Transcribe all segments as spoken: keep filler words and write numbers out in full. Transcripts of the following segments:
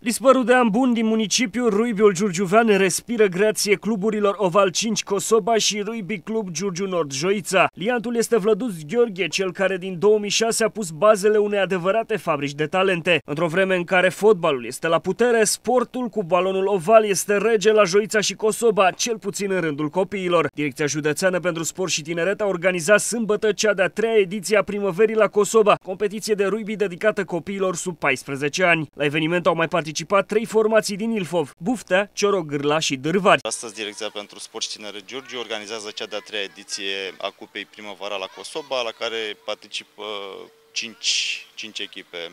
Dispărut de ani buni din municipiul, rugby-ul giurgiuvean respiră grație cluburilor Oval cinci Cosoba și Rugby Club Giurgiu Nord Joița. Liantul este Vlăduț Gheorghe, cel care din două mii șase a pus bazele unei adevărate fabrici de talente. Într-o vreme în care fotbalul este la putere, sportul cu balonul oval este rege la Joița și Cosoba, cel puțin în rândul copiilor. Direcția Județeană pentru Sport și Tineret a organizat sâmbătă cea de-a treia ediție a primăverii la Cosoba, competiție de rugby dedicată copiilor sub paisprezece ani. La eveniment au mai participat trei formații din Ilfov: Buftea, Ciorogârla și Dârvari. Astăzi Direcția pentru Sport și Tineret Giurgiu organizează cea de-a treia ediție a Cupei Primăvara la Cosoba, la care participă cinci echipe.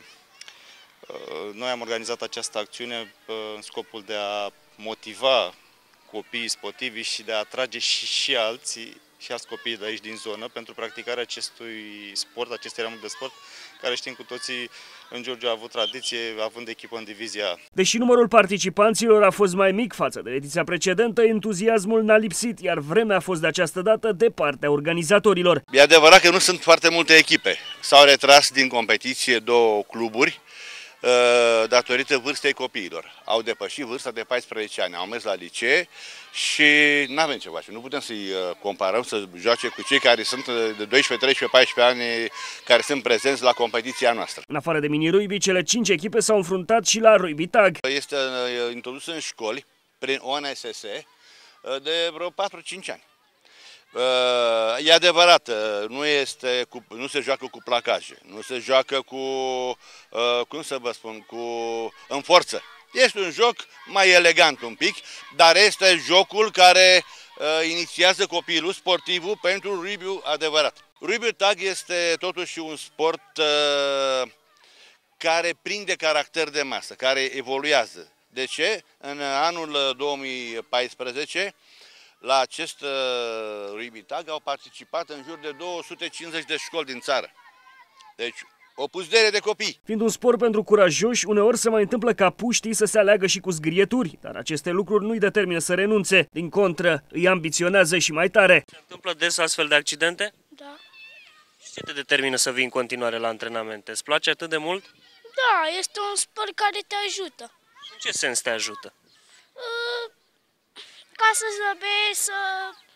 Noi am organizat această acțiune în scopul de a motiva copiii sportivi și de a atrage și, și alții, și alți copii de aici din zonă pentru practicarea acestui sport, acestei ramuri de sport, care știm cu toții în Giurgiu a avut tradiție, având echipă în divizia A. Deși numărul participanților a fost mai mic față de ediția precedentă, entuziasmul n-a lipsit, iar vremea a fost de această dată de partea organizatorilor. E adevărat că nu sunt foarte multe echipe. S-au retras din competiție două cluburi datorită vârstei copiilor. Au depășit vârsta de paisprezece ani, au mers la licee și nu avem ce face. Nu putem să-i comparăm să joace cu cei care sunt de doisprezece, treisprezece, paisprezece ani, care sunt prezenți la competiția noastră. În afară de mini-rugby, cele cinci echipe s-au înfruntat și la rugby tag. Este introdus în școli prin O N S S de vreo patru-cinci ani. E adevărat, nu, este cu, nu se joacă cu placaje, nu se joacă cu, cum să vă spun, cu în forță. Este un joc mai elegant un pic, dar este jocul care uh, inițiază copilul, sportivul, pentru rugby-ul adevărat. Rugby tag este totuși un sport uh, care prinde caracter de masă, care evoluează. De ce? În anul două mii paisprezece, la acest uh, rugby tag au participat în jur de două sute cincizeci de școli din țară. Deci, o puzdere de copii. Fiind un sport pentru curajoși, uneori se mai întâmplă ca puștii să se aleagă și cu zgârieturi, dar aceste lucruri nu-i determină să renunțe. Din contră, îi ambiționează și mai tare. Se întâmplă des astfel de accidente? Da. Și ce te determină să vii în continuare la antrenamente? Îți place atât de mult? Da, este un sport care te ajută. În ce sens te ajută? Uh, ca să zăbești, să...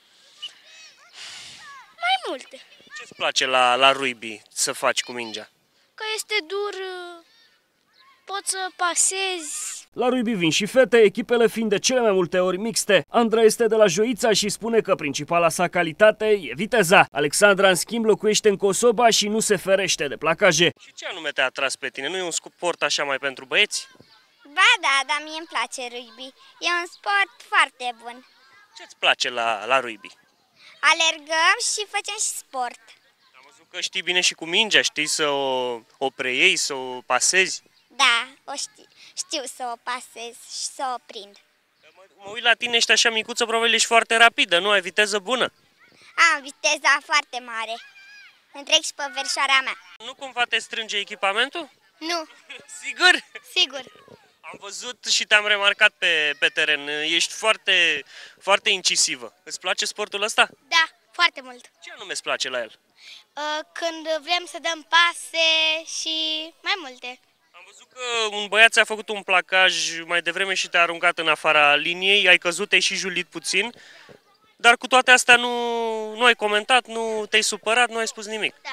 mai multe. Ce-ți place la, la rugby să faci cu mingea? Că este dur, poți să pasezi. La rugby vin și fete, echipele fiind de cele mai multe ori mixte. Andra este de la Joița și spune că principala sa calitate e viteza. Alexandra, în schimb, locuiește în Cosoba și nu se ferește de placaje. Și ce anume te-a atras pe tine? Nu e un sport așa mai pentru băieți? Ba da, dar mie îmi place rugby. E un sport foarte bun. Ce-ți place la, la rugby? Alergăm și facem și sport. Am văzut că știi bine și cu mingea, știi să o, o preiei, să o pasezi? Da, o știu, știu să o pasez și să o prind. Mă, mă uit la tine, ești așa micuță, probabil ești foarte rapidă, nu ai viteză bună? Am viteza foarte mare. Întreg și pe verșoara mea. Nu cumva te strânge echipamentul? Nu. Sigur? Sigur. Am văzut și te-am remarcat pe, pe teren, ești foarte, foarte incisivă. Îți place sportul ăsta? Da, foarte mult. Ce anume îți place la el? Când vrem să dăm pase și mai multe. Am văzut că un băiat ți-a făcut un placaj mai devreme și te-a aruncat în afara liniei, ai căzut, te-ai și julit puțin, dar cu toate astea nu, nu ai comentat, nu te-ai supărat, nu ai spus nimic. Da.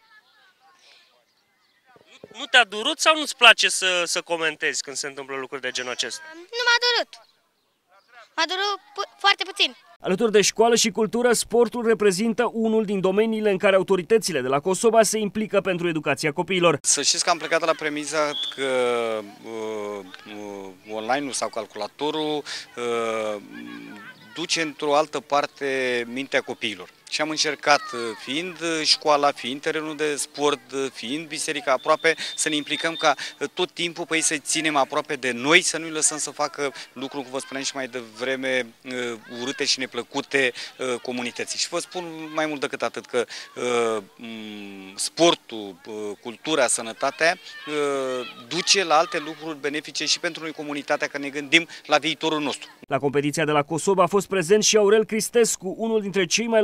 Nu te-a durut sau nu-ți place să, să comentezi când se întâmplă lucruri de genul acesta? Nu m-a durut. M-a durut pu foarte puțin. Alături de școală și cultură, sportul reprezintă unul din domeniile în care autoritățile de la Cosoba se implică pentru educația copiilor. Să știți că am plecat la premiza că uh, uh, online-ul sau calculatorul uh, duce într-o altă parte mintea copiilor. Și am încercat, fiind școala, fiind terenul de sport, fiind biserica aproape, să ne implicăm ca tot timpul pe ei să ținem aproape de noi, să nu-i lăsăm să facă lucruri, cum vă spuneam și mai devreme, urâte și neplăcute comunității. Și vă spun mai mult decât atât că sportul, cultura, sănătatea duce la alte lucruri benefice și pentru noi comunitatea, că ne gândim la viitorul nostru. La competiția de la Cosoba a fost prezent și Aurel Cristescu, unul dintre cei mai longevi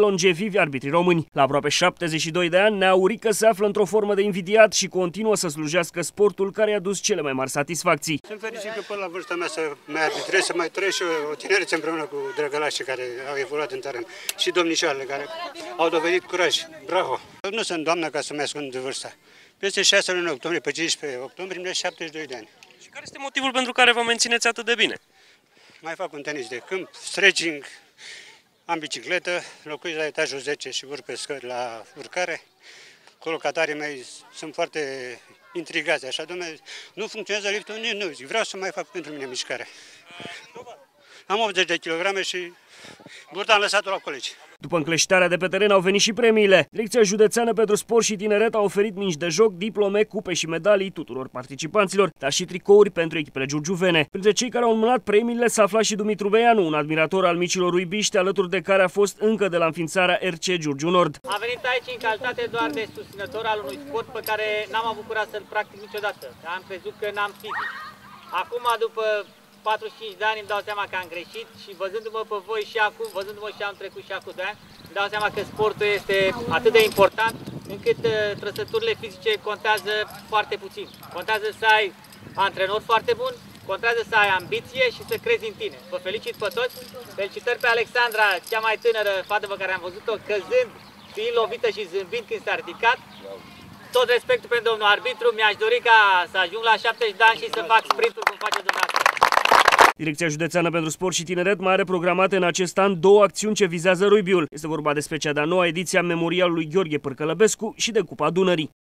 sportivi arbitri români. La aproape șaptezeci și doi de ani, Neaurică se află într-o formă de invidiat și continuă să slujească sportul care i-a dus cele mai mari satisfacții. Sunt fericit că până la vârsta mea să mai arbitrez, să mai trăiesc și o tinerețe împreună cu drăgălașii care au evoluat în teren și domnișoarele care au dovedit curaj. Bravo! Nu sunt doamnă ca să-mi ascund vârsta. Peste șase luni octombrie, pe cincisprezece octombrie, îmi șaptezeci și doi de ani. Și care este motivul pentru care vă mențineți atât de bine? Mai fac un tenis de câmp, stretching, am bicicletă, locuiesc la etajul zece și urc pe scări la urcare. Colocatarii mei sunt foarte intrigați, așa, dom'le, nu funcționează liftul, nu, nu, zic, vreau să mai fac pentru mine mișcare. Am optzeci de kilograme și burta am lăsat-o la colegi. După încleștarea de pe teren au venit și premiile. Direcția Județeană pentru Sport și Tineret a oferit mingi de joc, diplome, cupe și medalii tuturor participanților, dar și tricouri pentru echipele giurgiuvene. Printre cei care au înmânat premiile s-a aflat și Dumitru Beianu, un admirator al micilor ruibiști, alături de care a fost încă de la înființarea R C Giurgiu Nord. Am venit aici în calitate doar de susținător al unui sport pe care n-am avut curaj să-l practic niciodată. Am crezut că n-am fizic. Acum, după patruzeci și cinci de ani, îmi dau seama că am greșit și văzându-mă pe voi și acum, văzându-mă și am trecut și acum de ani, îmi dau seama că sportul este atât de important încât uh, trăsăturile fizice contează foarte puțin. Contează să ai antrenor foarte bun, contează să ai ambiție și să crezi în tine. Vă felicit pe toți, felicitări pe Alexandra, cea mai tânără fată pe care am văzut-o, căzând, fiind lovită și zâmbind când s-a ridicat. Tot respectul pentru domnul arbitru, mi-aș dori ca să ajung la șaptezeci de ani și să fac sprinturi cum face dumneavoastră. Direcția Județeană pentru Sport și Tineret mai are programate în acest an două acțiuni ce vizează rugby-ul. Este vorba despre cea de-a noua ediție a memorialului Gheorghe Pârcălăbescu și de Cupa Dunării.